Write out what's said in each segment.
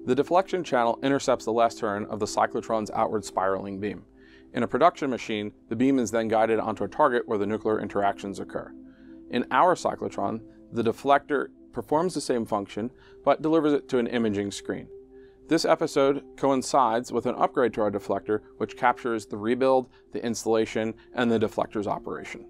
The deflection channel intercepts the last turn of the cyclotron's outward spiraling beam. In a production machine, the beam is then guided onto a target where the nuclear interactions occur. In our cyclotron, the deflector performs the same function, but delivers it to an imaging screen. This episode coincides with an upgrade to our deflector, which captures the rebuild, the installation, and the deflector's operation.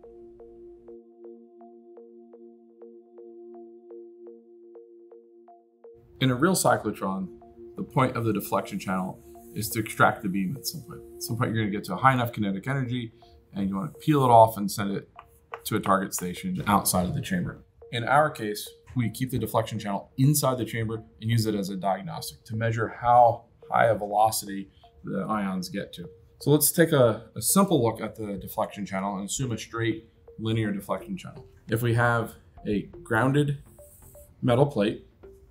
In a real cyclotron, the point of the deflection channel is to extract the beam at some point. At some point, you're going to get to a high enough kinetic energy, and you want to peel it off and send it to a target station outside of the chamber. In our case, we keep the deflection channel inside the chamber and use it as a diagnostic to measure how high a velocity the ions get to. So let's take a simple look at the deflection channel and assume a straight linear deflection channel. If we have a grounded metal plate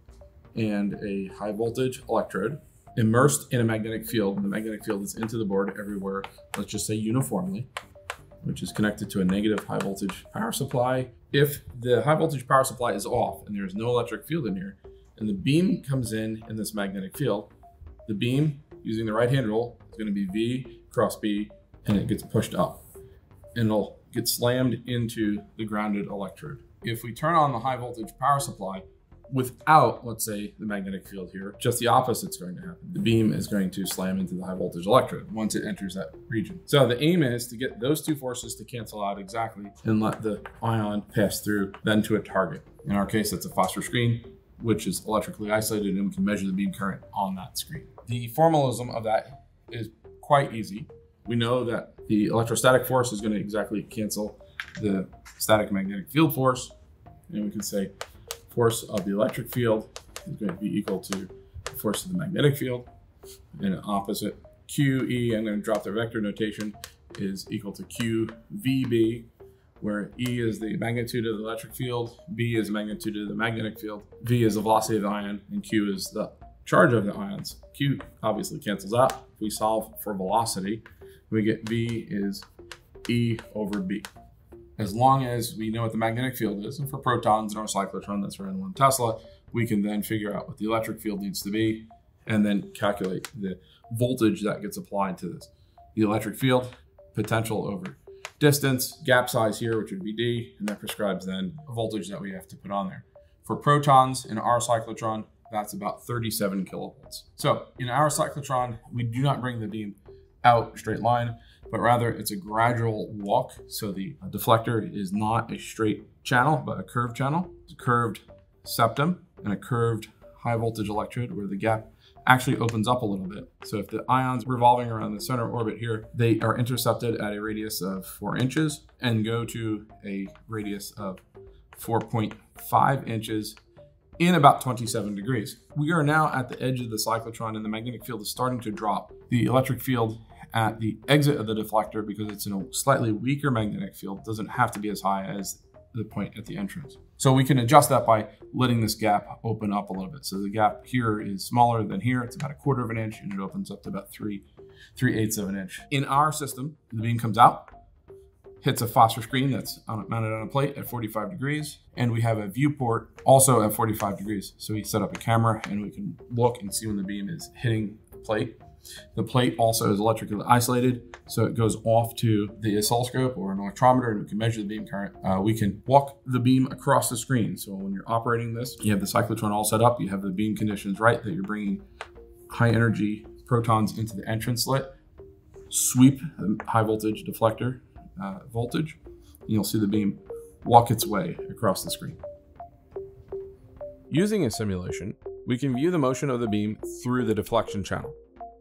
and a high voltage electrode immersed in a magnetic field, and the magnetic field is into the board everywhere, let's just say uniformly, which is connected to a negative high voltage power supply. If the high voltage power supply is off and there's no electric field in here, and the beam comes in this magnetic field, the beam, using the right hand rule, is going to be V cross B, and it gets pushed up. And it'll get slammed into the grounded electrode. If we turn on the high voltage power supply without, let's say, the magnetic field here, just the opposite's going to happen. The beam is going to slam into the high voltage electrode once it enters that region. So the aim is to get those two forces to cancel out exactly and let the ion pass through then to a target. In our case, that's a phosphor screen, which is electrically isolated, and we can measure the beam current on that screen. The formalism of that is quite easy. We know that the electrostatic force is going to exactly cancel the static magnetic field force, and we can say force of the electric field is going to be equal to the force of the magnetic field, and opposite QE, I'm going to drop the vector notation, is equal to QVB, where E is the magnitude of the electric field, B is the magnitude of the magnetic field, V is the velocity of the ion, and Q is the charge of the ions. Q obviously cancels out. If we solve for velocity, we get V is E over B. As long as we know what the magnetic field is, and for protons in our cyclotron that's around 1 Tesla, we can then figure out what the electric field needs to be and then calculate the voltage that gets applied to this. The electric field, potential over distance, gap size here, which would be D, and that prescribes then a voltage that we have to put on there. For protons in our cyclotron, that's about 37 kilovolts. So in our cyclotron, we do not bring the beam out straight line, but rather it's a gradual walk. So the deflector is not a straight channel, but a curved channel. It's a curved septum and a curved high voltage electrode where the gap actually opens up a little bit. So if the ions revolving around the center orbit here, they are intercepted at a radius of 4 inches and go to a radius of 4.5 inches in about 27 degrees. We are now at the edge of the cyclotron and the magnetic field is starting to drop. The electric field at the exit of the deflector, because it's in a slightly weaker magnetic field, doesn't have to be as high as the point at the entrance. So we can adjust that by letting this gap open up a little bit. So the gap here is smaller than here. It's about 1/4 of an inch, and it opens up to about 3/8 of an inch. In our system, the beam comes out, hits a phosphor screen that's mounted on a plate at 45 degrees, and we have a viewport also at 45 degrees. So we set up a camera and we can look and see when the beam is hitting the plate. The plate also is electrically isolated, so it goes off to the oscilloscope or an electrometer, and we can measure the beam current. We can walk the beam across the screen. So when you're operating this, you have the cyclotron all set up, you have the beam conditions right, that you're bringing high energy protons into the entrance slit, sweep the high voltage deflector voltage, and you'll see the beam walk its way across the screen. Using a simulation, we can view the motion of the beam through the deflection channel.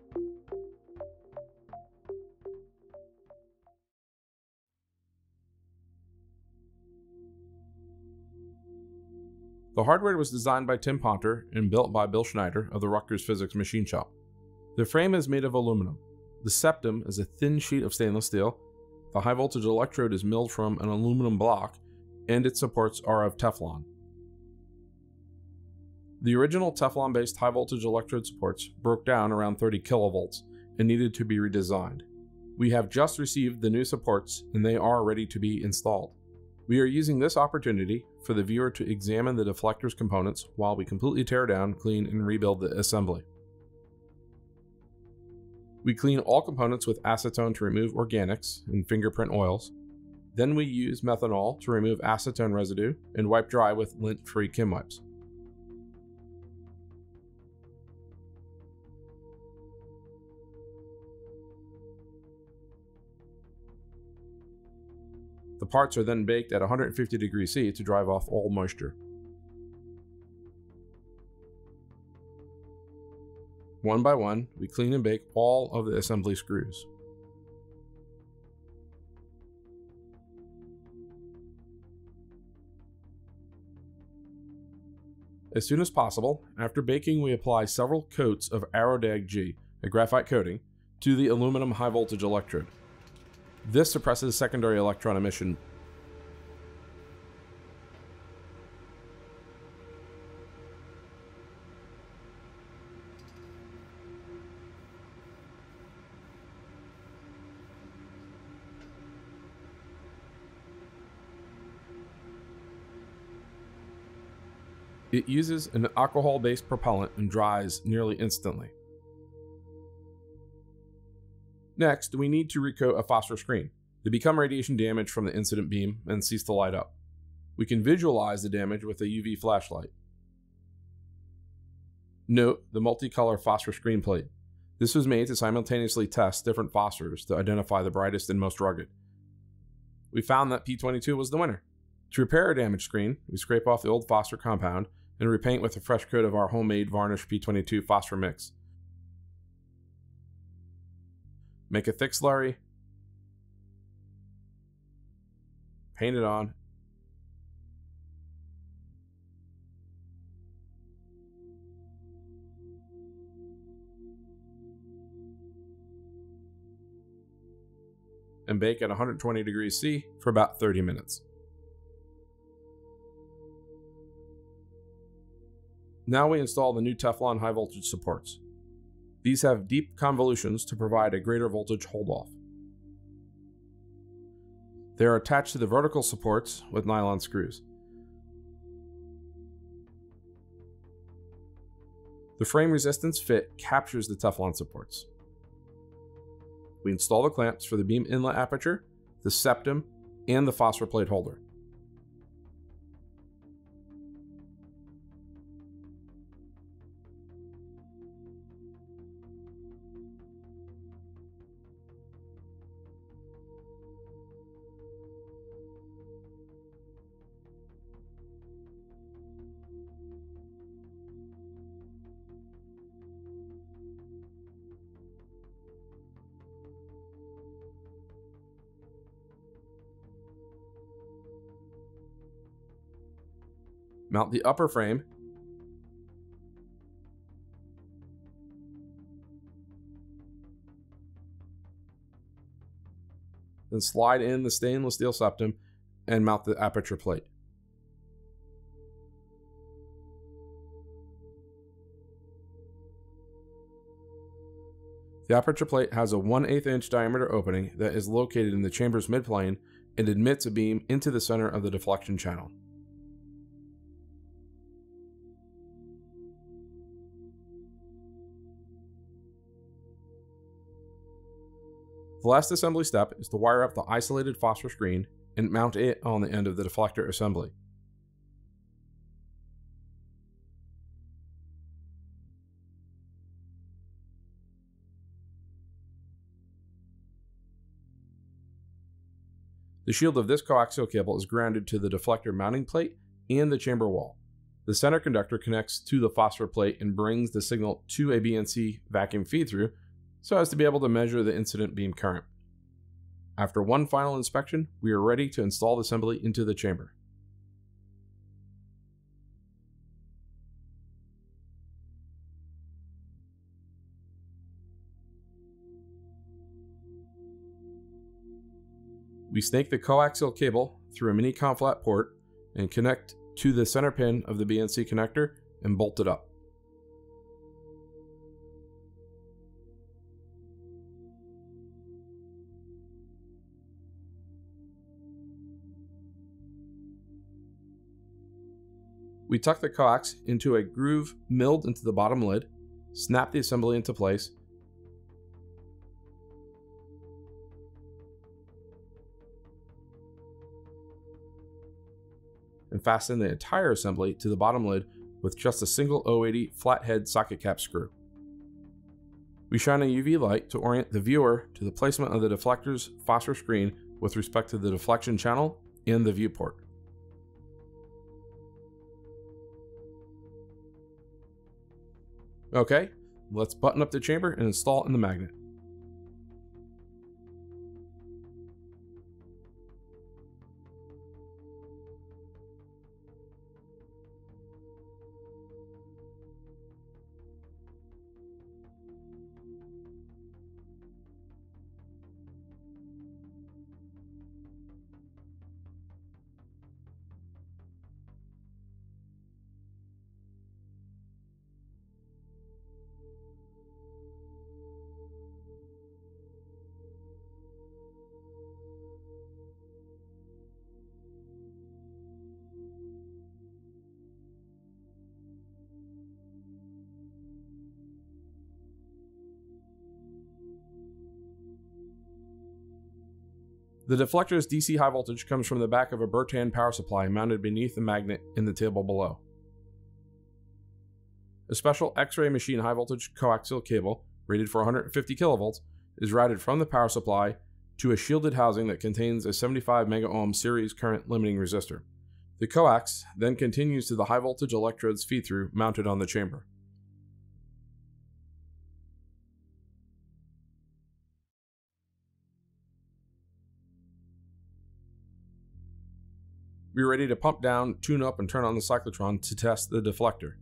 The hardware was designed by Tim Ponter and built by Bill Schneider of the Rutgers Physics Machine Shop. The frame is made of aluminum. The septum is a thin sheet of stainless steel. The high voltage electrode is milled from an aluminum block, and its supports are of Teflon. The original Teflon-based high voltage electrode supports broke down around 30 kilovolts and needed to be redesigned. We have just received the new supports, and they are ready to be installed. We are using this opportunity for the viewer to examine the deflector's components while we completely tear down, clean, and rebuild the assembly. We clean all components with acetone to remove organics and fingerprint oils. Then we use methanol to remove acetone residue and wipe dry with lint-free Kim wipes. The parts are then baked at 150 degrees C to drive off all moisture. One by one, we clean and bake all of the assembly screws. As soon as possible, after baking, we apply several coats of Aerodag G, a graphite coating, to the aluminum high voltage electrode. This suppresses secondary electron emission. It uses an alcohol-based propellant and dries nearly instantly. Next, we need to recoat a phosphor screen. They become radiation damage from the incident beam and cease to light up. We can visualize the damage with a UV flashlight. Note the multicolor phosphor screen plate. This was made to simultaneously test different phosphors to identify the brightest and most rugged. We found that P22 was the winner. To repair a damaged screen, we scrape off the old phosphor compound and repaint with a fresh coat of our homemade varnished P22 phosphor mix. Make a thick slurry, paint it on, and bake at 120 degrees C for about 30 minutes. Now we install the new Teflon high voltage supports. These have deep convolutions to provide a greater voltage hold-off. They are attached to the vertical supports with nylon screws. The frame resistance fit captures the Teflon supports. We install the clamps for the beam inlet aperture, the septum, and the phosphor plate holder. Mount the upper frame, then slide in the stainless steel septum and mount the aperture plate. The aperture plate has a 1/8 inch diameter opening that is located in the chamber's midplane and admits a beam into the center of the deflection channel. The last assembly step is to wire up the isolated phosphor screen and mount it on the end of the deflector assembly. The shield of this coaxial cable is grounded to the deflector mounting plate and the chamber wall. The center conductor connects to the phosphor plate and brings the signal to a BNC vacuum feed-through so as to be able to measure the incident beam current. After one final inspection, we are ready to install the assembly into the chamber. We snake the coaxial cable through a mini conflat port and connect to the center pin of the BNC connector and bolt it up. We tuck the coax into a groove milled into the bottom lid, snap the assembly into place, and fasten the entire assembly to the bottom lid with just a single 080 flathead socket cap screw. We shine a UV light to orient the viewer to the placement of the deflector's phosphor screen with respect to the deflection channel and the viewport. Okay, let's button up the chamber and install in the magnet. The deflector's DC high voltage comes from the back of a Bertan power supply mounted beneath the magnet in the table below. A special X-ray machine high voltage coaxial cable, rated for 150 kilovolts, is routed from the power supply to a shielded housing that contains a 75 megaohm series current limiting resistor. The coax then continues to the high voltage electrodes feed-through mounted on the chamber. We're ready to pump down, tune up, and turn on the cyclotron to test the deflector.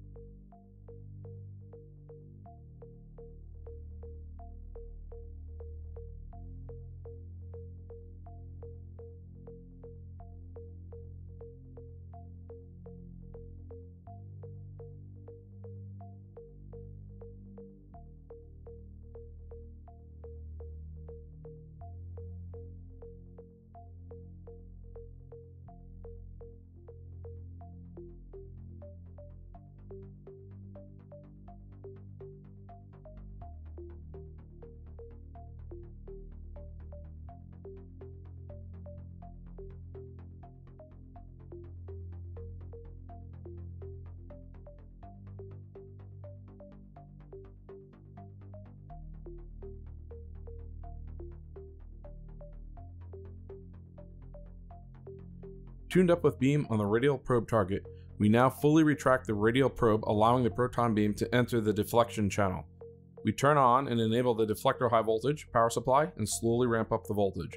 Tuned up with beam on the radial probe target, we now fully retract the radial probe, allowing the proton beam to enter the deflection channel. We turn on and enable the deflector high voltage power supply and slowly ramp up the voltage.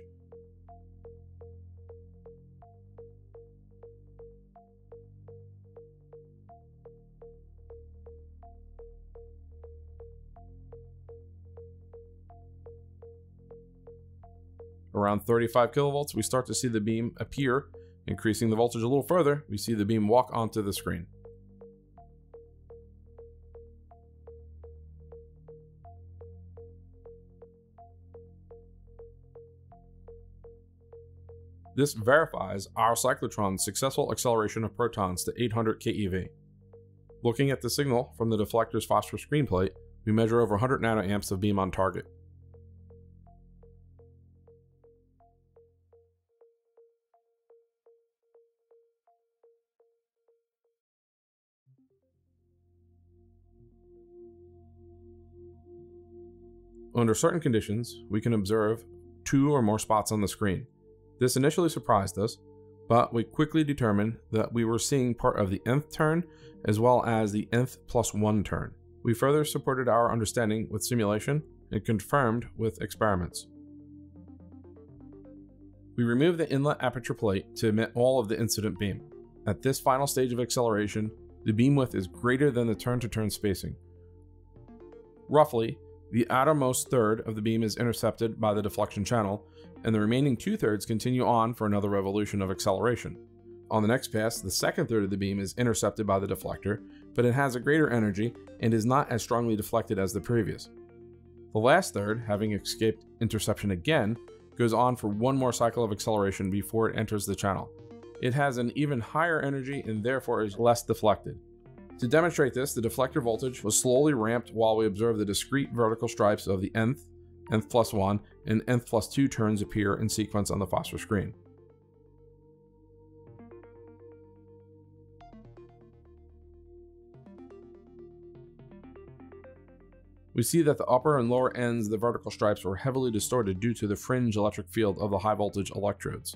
Around 35 kilovolts, we start to see the beam appear. Increasing the voltage a little further, we see the beam walk onto the screen. This verifies our cyclotron's successful acceleration of protons to 800 keV. Looking at the signal from the deflector's phosphor screen plate, we measure over 100 nanoamps of beam on target. Under certain conditions, we can observe 2 or more spots on the screen. This initially surprised us, but we quickly determined that we were seeing part of the nth turn as well as the nth plus 1 turn. We further supported our understanding with simulation and confirmed with experiments. We removed the inlet aperture plate to emit all of the incident beam. At this final stage of acceleration, the beam width is greater than the turn-to-turn spacing. Roughly, the outermost third of the beam is intercepted by the deflection channel, and the remaining 2/3 continue on for another revolution of acceleration. On the next pass, the second third of the beam is intercepted by the deflector, but it has a greater energy and is not as strongly deflected as the previous. The last third, having escaped interception again, goes on for one more cycle of acceleration before it enters the channel. it has an even higher energy and therefore is less deflected. To demonstrate this, the deflector voltage was slowly ramped while we observed the discrete vertical stripes of the nth, nth plus 1, and nth plus 2 turns appear in sequence on the phosphor screen. We see that the upper and lower ends of the vertical stripes were heavily distorted due to the fringe electric field of the high voltage electrodes.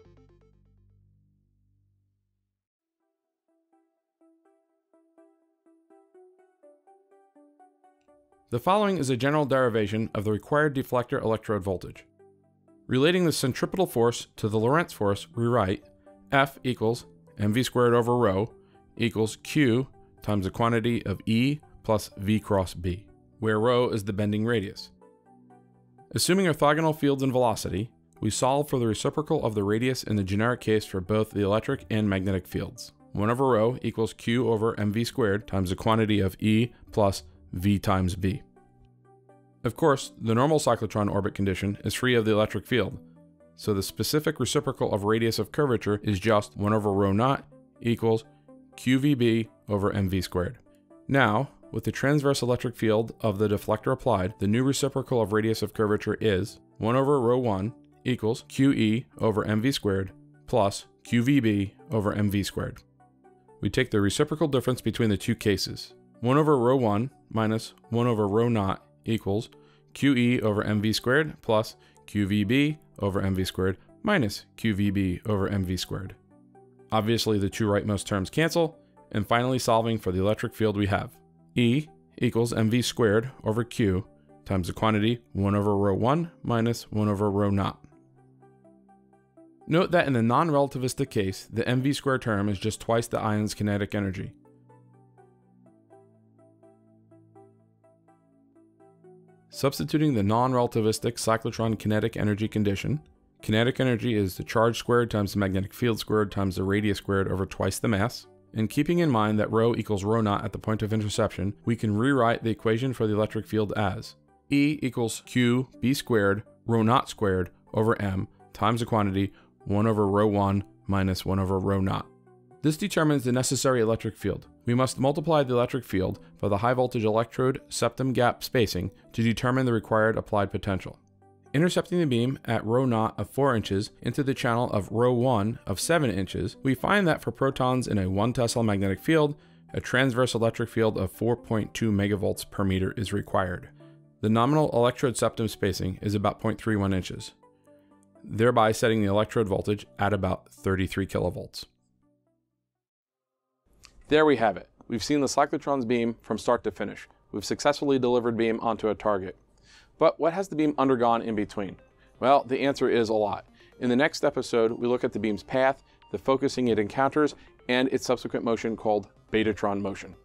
The following is a general derivation of the required deflector electrode voltage. Relating the centripetal force to the Lorentz force, we write F equals mv squared over rho equals Q times the quantity of E plus V cross B, where rho is the bending radius. Assuming orthogonal fields and velocity, we solve for the reciprocal of the radius in the generic case for both the electric and magnetic fields. 1 over rho equals Q over mv squared times the quantity of E plus V times B. Of course, the normal cyclotron orbit condition is free of the electric field, so the specific reciprocal of radius of curvature is just 1 over rho naught equals QVB over mv squared. Now, with the transverse electric field of the deflector applied, the new reciprocal of radius of curvature is 1 over rho 1 equals QE over mv squared plus QVB over mv squared. We take the reciprocal difference between the two cases. 1 over rho 1 minus 1 over rho naught equals QE over mv squared plus QVB over mv squared minus QVB over mv squared. Obviously, the two rightmost terms cancel, and finally solving for the electric field we have E equals mv squared over Q times the quantity 1 over rho 1 minus 1 over rho naught. Note that in the non-relativistic case, the mv squared term is just twice the ion's kinetic energy. Substituting the non-relativistic cyclotron kinetic energy condition, kinetic energy is the charge squared times the magnetic field squared times the radius squared over twice the mass. And keeping in mind that rho equals rho naught at the point of interception, we can rewrite the equation for the electric field as E equals Q B squared rho naught squared over m times the quantity 1 over rho 1 minus 1 over rho naught. This determines the necessary electric field. We must multiply the electric field by the high voltage electrode septum gap spacing to determine the required applied potential. Intercepting the beam at rho naught of 4 inches into the channel of rho 1 of 7 inches, we find that for protons in a 1 Tesla magnetic field, a transverse electric field of 4.2 megavolts per meter is required. The nominal electrode septum spacing is about 0.31 inches, thereby setting the electrode voltage at about 33 kilovolts. There we have it. We've seen the cyclotron's beam from start to finish. We've successfully delivered beam onto a target. But what has the beam undergone in between? Well, the answer is a lot. In the next episode, we look at the beam's path, the focusing it encounters, and its subsequent motion called betatron motion.